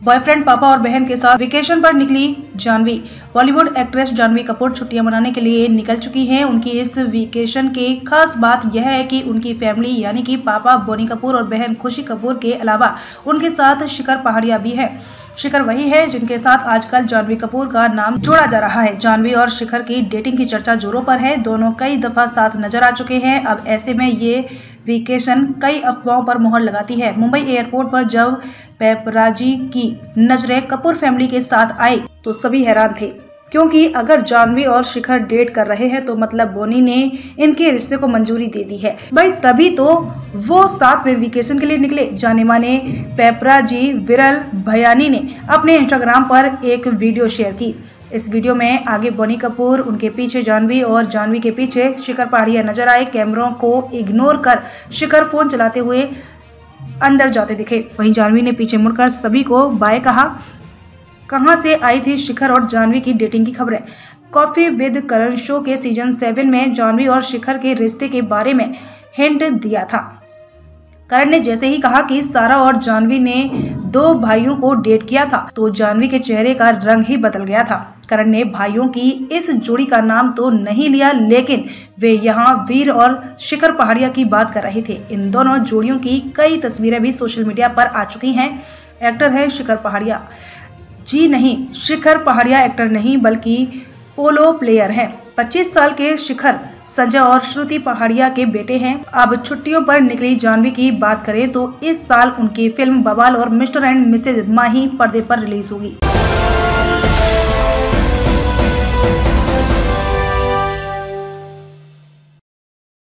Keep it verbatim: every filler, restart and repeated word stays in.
Boyfriend, पापा और बहन के साथ वेकेशन पर निकली जाह्नवी। बॉलीवुड एक्ट्रेस जाह्नवी कपूर छुट्टियां मनाने के लिए निकल चुकी हैं। उनकी इस वेकेशन की खास बात यह है कि उनकी फैमिली यानी कि पापा बोनी कपूर और बहन खुशी कपूर के अलावा उनके साथ शिखर पहाड़िया भी है। शिखर वही है जिनके साथ आजकल जाह्नवी कपूर का नाम जोड़ा जा रहा है। जाह्नवी और शिखर की डेटिंग की चर्चा जोरों पर है। दोनों कई दफा साथ नजर आ चुके हैं। अब ऐसे में ये वेकेशन कई अफवाहों पर मोहर लगाती है। मुंबई एयरपोर्ट पर जब पेपराजी की नजरें कपूर फैमिली के साथ आई तो सभी हैरान थे, क्योंकि अगर जाह्नवी और शिखर डेट कर रहे हैं तो मतलब बोनी ने इनके रिश्ते को मंजूरी दे दी है। भाई तभी तो वो साथ में वेकेशन के लिए निकले। जाने माने पेपराजी विरल भयानी ने अपने इंस्टाग्राम पर एक वीडियो शेयर की। इस वीडियो में आगे बोनी कपूर, उनके पीछे जाह्नवी और जाह्नवी के पीछे शिखर पहाड़िया नजर आए। कैमरों को इग्नोर कर शिखर फोन चलाते हुए अंदर जाते दिखे। वहीं जाह्नवी ने पीछे मुड़कर सभी को बाय कहा। कहां से आई थी शिखर और जाह्नवी की डेटिंग की खबरें? कॉफी विद करण शो के सीजन सेवन में जाह्नवी और शिखर के रिश्ते के बारे में हिंट दिया था। करण ने जैसे ही कहा कि सारा और जाह्नवी ने दो भाइयों को डेट किया था तो जाह्नवी के चेहरे का रंग ही बदल गया था। करण ने भाइयों की इस जोड़ी का नाम तो नहीं लिया, लेकिन वे यहाँ वीर और शिखर पहाड़िया की बात कर रहे थे। इन दोनों जोड़ियों की कई तस्वीरें भी सोशल मीडिया पर आ चुकी हैं। एक्टर है शिखर पहाड़िया। जी नहीं, शिखर पहाड़िया एक्टर नहीं बल्कि पोलो प्लेयर हैं। पच्चीस साल के शिखर संजय और श्रुति पहाड़िया के बेटे हैं। अब छुट्टियों पर निकली जाह्नवी की बात करें तो इस साल उनकी फिल्म बवाल और मिस्टर एंड मिसेज माही पर्दे पर रिलीज होगी।